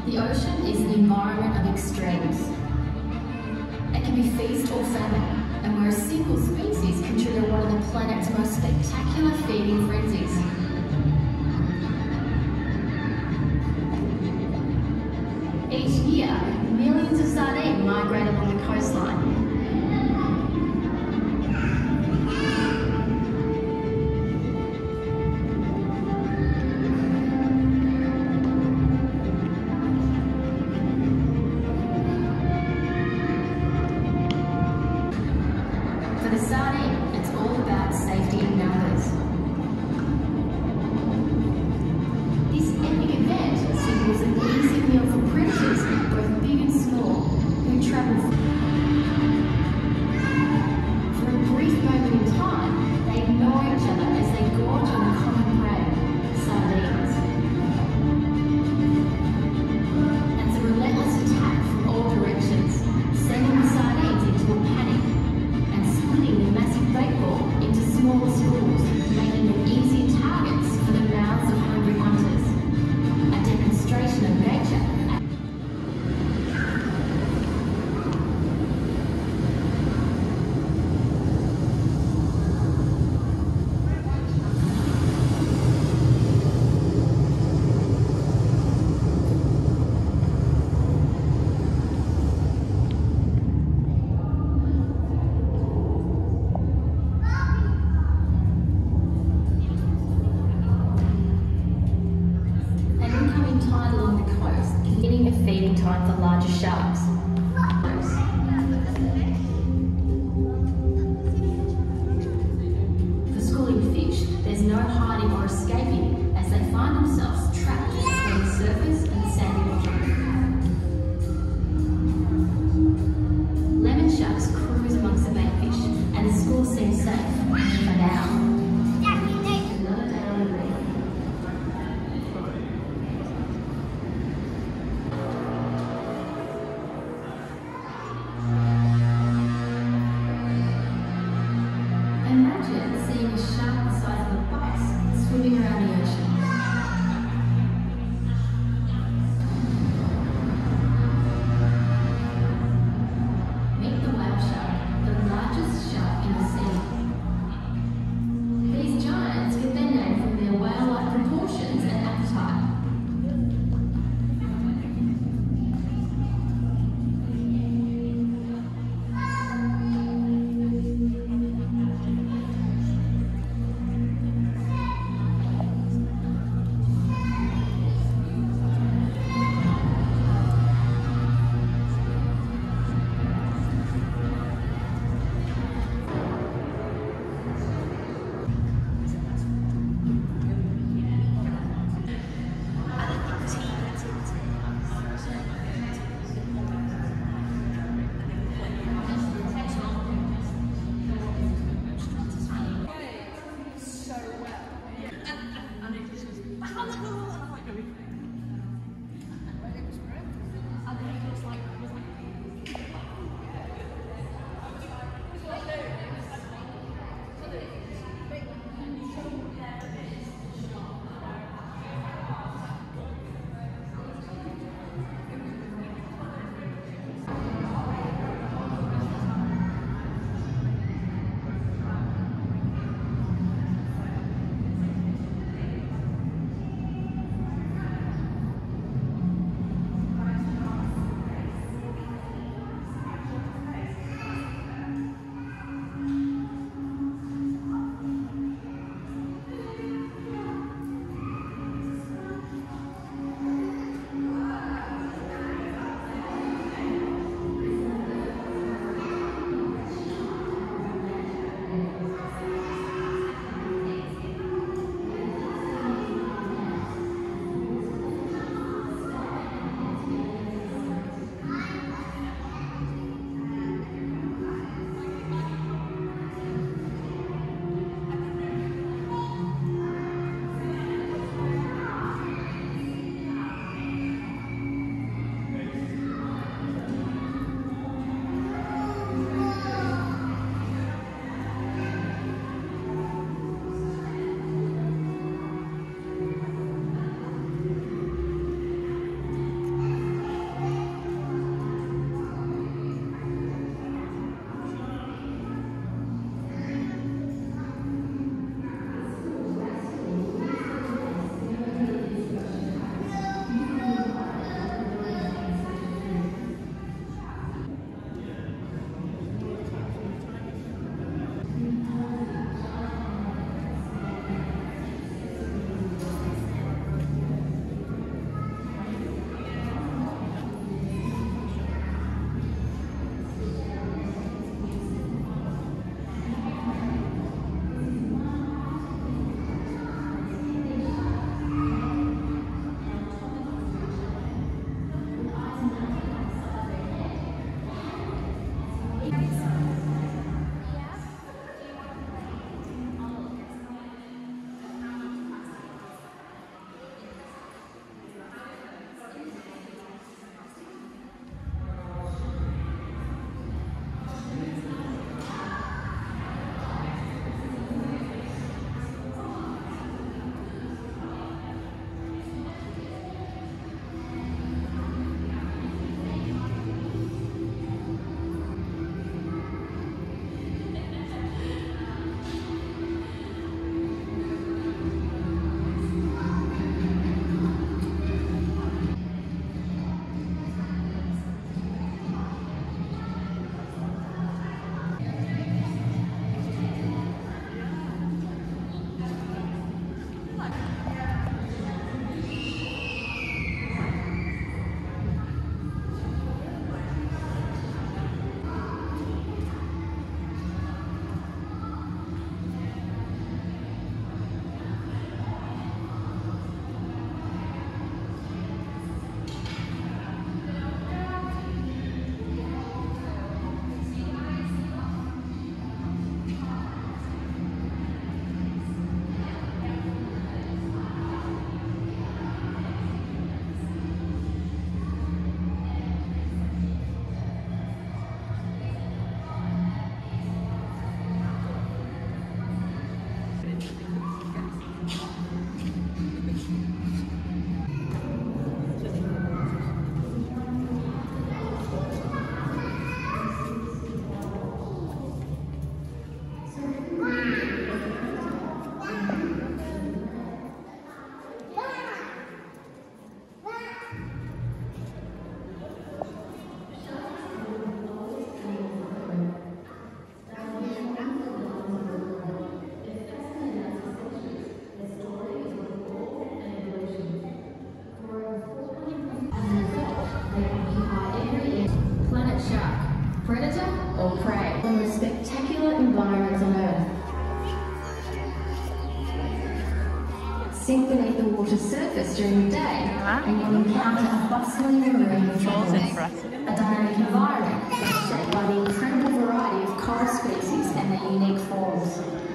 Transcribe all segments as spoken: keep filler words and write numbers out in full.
The ocean is an environment of extremes. It can be feast or famine, and where a single species can trigger one of the planet's most spectacular feeding frenzies. Each year, millions of sardines migrate along the coastline. For the sardine, it's all about safety in numbers. This epic event signals an easy meal for predators, both big and small, who travel for a brief moment in time. They ignore each other as they gorge on the common prey, sardines. It's a relentless attack from all directions, sending the sardines into a panic and splitting the massive bait ball into smaller schools, making them easier targets for the mouths of hungry hunters. A demonstration of nature. Tide along the coast, beginning a feeding time for larger sharks. For schooling fish, there's no hiding or escaping as they find themselves trapped between the surface and the sandy bottom. Lemon sharks cruise amongst the bait fish, and the school seems safe for now. Imagine seeing a shark the size of a bus swimming around the ocean. Sink beneath the water's surface during the day, and you'll encounter a bustling marine metropolis, a dynamic environment shaped by the incredible variety of coral species and their unique forms.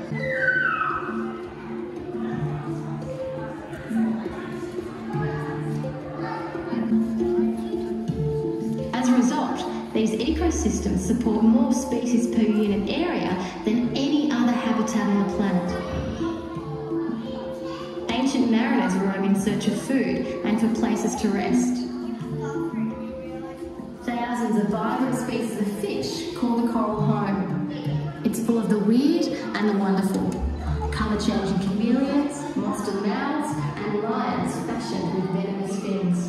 As a result, these ecosystems support more species per unit area than any other habitat on the planet. Ancient mariners roam in search of food and for places to rest. Thousands of vibrant species of fish call the coral home. It's full of the weird and the wonderful. Colour-changing chameleons, monster mouths, and lions fashioned with venomous fins.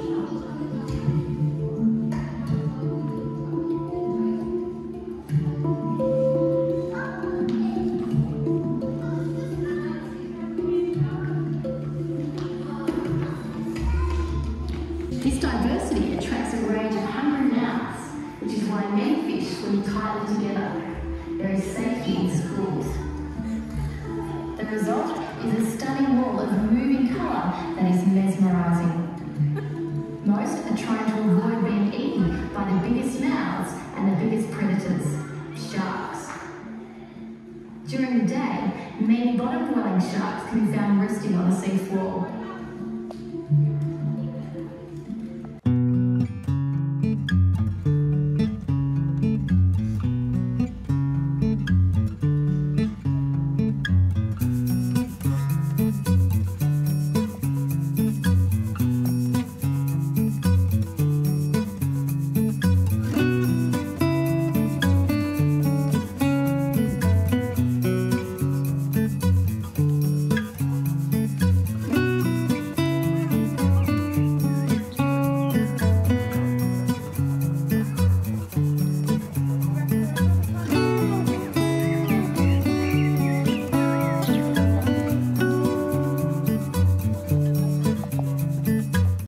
This diversity attracts a range of hungry mouths, which is why many fish swim tightly together. There is safety in schools. The result is a stunning wall of moving colour that is mesmerising. Most are trying to avoid being eaten by the biggest mouths and the biggest predators, sharks. During the day, many bottom-dwelling sharks can be found resting on the seafloor.